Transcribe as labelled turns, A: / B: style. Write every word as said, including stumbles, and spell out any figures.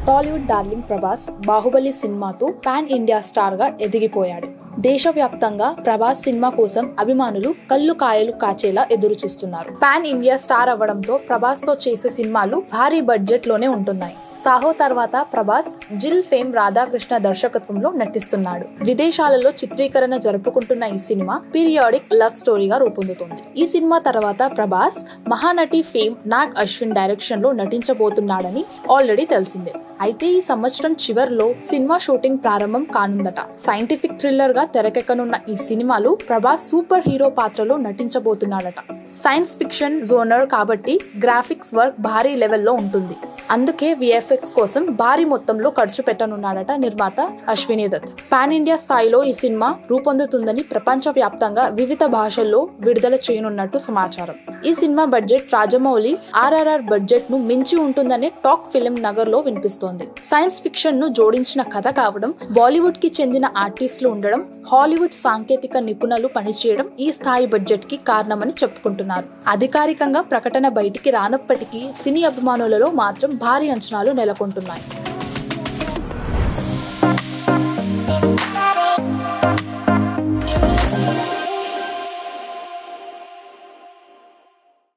A: Tollywood darling Prabhas Baahubali సినిమాతో pan India star గా ఎదిగిపోయాడు. దేశవ్యాప్తంగా ప్రభాస్ సినిమా కోసం అభిమానులు కళ్ళు కాయలు కాచేలా ఎదురు చూస్తున్నారు. పాన్ ఇండియా స్టార్ అవ్వడంతో ప్రభాస్ తో చేసే సినిమాలు భారీ బడ్జెట్ లోనే ఉంటున్నాయి. సాహో తర్వాత ప్రభాస్ జిల్ ఫేమ్ రాధాకృష్ణ దర్శకత్వంలో నటిస్తున్నాడు. విదేశాలలో చిత్రీకరణ జరుపుకుంటున్న ఈ సినిమా పీరియాడిక్ లవ్ స్టోరీగా రూపొందుతుంది. ఈ సినిమా తర్వాత ప్రభాస్ మహానటి ఫేమ్ నాగ్ అశ్విన్ డైరెక్షన్ లో నటించబోతున్నాడని ఆల్రెడీ తెలిసిందే. అయితే ఈ సంవత్సరం చివర్లో సినిమా షూటింగ్ ప్రారంభం కానుందట. సైంటిఫిక్ థ్రిల్లర్ గా తెరకెక్కనున్న ఈ సినిమాలో ప్రభాస్ సూపర్ హీరో పాత్రలో నటించబోతున్నాడట. సైన్స్ ఫిక్షన్ జోనర్ కాబట్టి గ్రాఫిక్స్ వర్క్ భారీ లెవెల్లో ఉంటుంది. అందుకే విఎఫ్ఎక్స్ కోసం భారీ మొత్తంలో ఖర్చు పెట్టనున్నాడట నిర్మాత అశ్విని దత్. పాన్ ఇండియా స్థాయిలో ఈ సినిమా రూపొందుతుందని ప్రపంచ వ్యాప్తంగా వివిధ భాషల్లో విడుదల చేయనున్నట్టు సమాచారం. ఈ cinema budget Rajamouli RRR budget ను మించి ఉంటుందనే టాక్ ఫిలిం నగర్ లో వినిపిస్తోంది. సైన్స్ ఫిక్షన్ ను జోడించిన కథ కావడం, బాలీవుడ్ కి చెందిన ఆర్టిస్టులు ఉండడం, హాలీవుడ్ సాంకేతిక నిపుణులు పనిచేయడం ఈ స్థాయి బడ్జెట్ కి కారణమని చెప్పుకుంటున్నారు. అధికారికంగా ప్రకటన బయటికి రానప్పటికీ సినీ అభిమానులలో మాత్రం భారీ అంచనాలు నెలకొంటున్నాయి.